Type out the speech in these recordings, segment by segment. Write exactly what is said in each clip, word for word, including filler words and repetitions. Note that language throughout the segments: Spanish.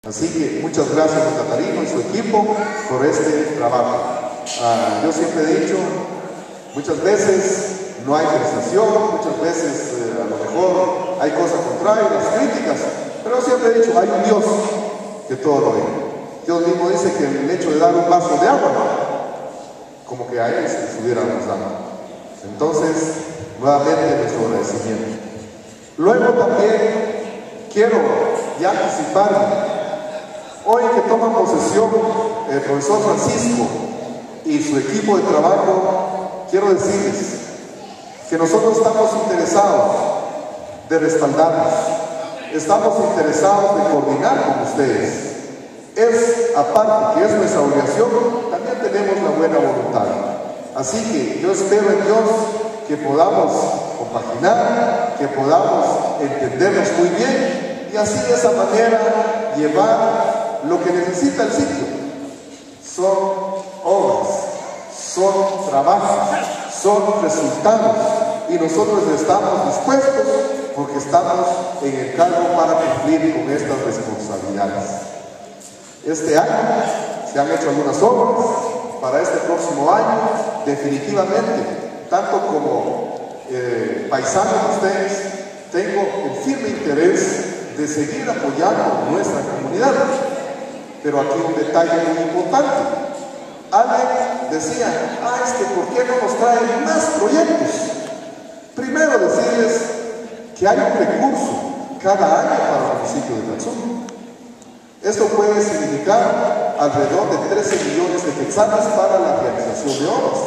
Así que muchas gracias a Catarino y su equipo por este trabajo. Ah, yo siempre he dicho, muchas veces no hay prestación, muchas veces eh, a lo mejor hay cosas contrarias, críticas, pero siempre he dicho, hay un Dios que todo lo ve. Dios mismo dice que el hecho de dar un vaso de agua, como que a Él se estuviéramos dando. Entonces, nuevamente nuestro agradecimiento. Luego también quiero ya anticiparme. Hoy que toma posesión el profesor Francisco y su equipo de trabajo, quiero decirles que nosotros estamos interesados de respaldarnos, estamos interesados de coordinar con ustedes. Es, aparte que es nuestra obligación, también tenemos la buena voluntad. Así que yo espero en Dios que podamos compaginar, que podamos entendernos muy bien y así de esa manera llevar lo que necesita el sitio. Son obras, son trabajos, son resultados y nosotros estamos dispuestos porque estamos en el cargo para cumplir con estas responsabilidades. Este año se han hecho algunas obras. Para este próximo año, definitivamente, tanto como eh, paisano de ustedes, tengo el firme interés de seguir apoyando nuestra comunidad. Pero aquí un detalle muy importante. Alguien decía, ah, es que ¿por qué no nos traen más proyectos? Primero decirles que hay un recurso cada año para el municipio de Taxum. Esto puede significar alrededor de trece millones de quetzales para la realización de obras.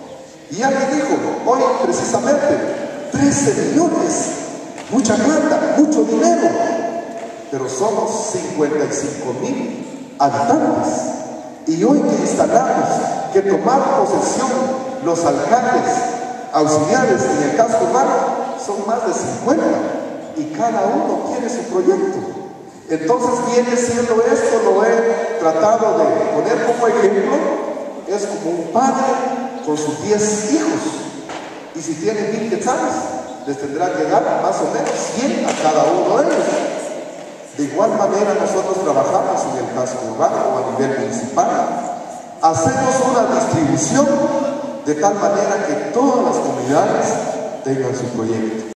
Y alguien dijo, hoy precisamente, trece millones, mucha plata, mucho dinero, pero somos cincuenta y cinco mil habitantes. Y hoy que instalamos que tomar posesión los alcaldes auxiliares en el casco urbano son más de cincuenta y cada uno tiene su proyecto. Entonces viene siendo esto, lo he tratado de poner como ejemplo, es como un padre con sus diez hijos, y si tiene mil quetzales, les tendrá que dar más o menos cien a cada uno de ellos. De igual manera nosotros trabajamos en el casco urbano o a nivel municipal, hacemos una distribución de tal manera que todas las comunidades tengan su proyecto.